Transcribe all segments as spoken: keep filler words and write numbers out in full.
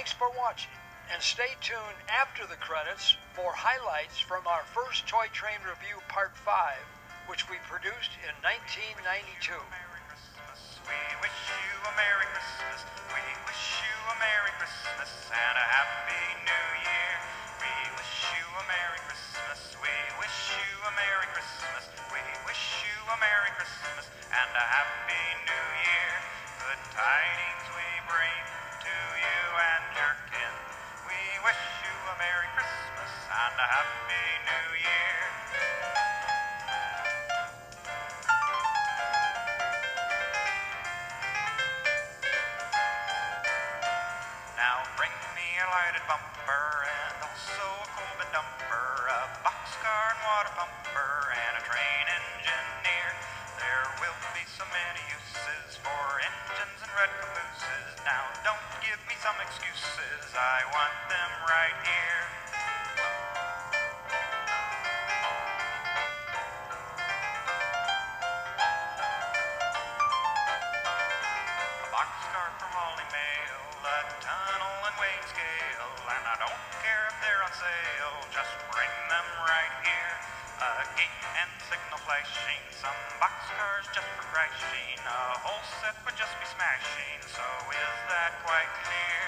Thanks for watching, and stay tuned after the credits for highlights from our first Toy Train Revue Part five, which we produced in nineteen ninety-two. Merry Christmas, we wish you a Merry Christmas. We wish you a Merry Christmas and a Happy New Year. We wish you a Merry Christmas. We wish you a Merry Christmas. We wish you a Merry Christmas and a Happy New Year. Good tidings we bring to you and your kin. We wish you a Merry Christmas and a Happy New Year. Now bring me a lighted bumper and also a coal bin dumper, a boxcar and water pumper, and a train engineer. There will be so many uses for engines and red cabooses. Now don't give me some excuses, I want them right here. A boxcar for hauling mail, a tunnel and weighing scale, and I don't care if they're on sale, just bring them right here. A gate and signal flashing, some boxcars just for crashing, a whole set would just be smashing, so is that quite clear?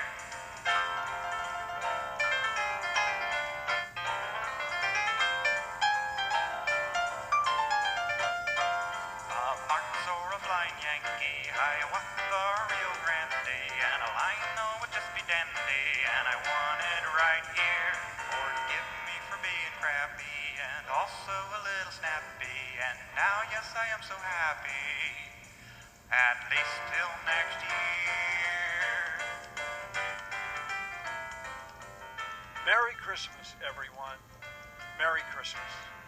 A box or a flying Yankee, Hiawatha or Rio Grande, and a lino would just be dandy, and I want it right here. Forgive me for being crappy, and also a little snappy, and now yes I am so happy, at least till next year. Merry Christmas, everyone. Merry Christmas.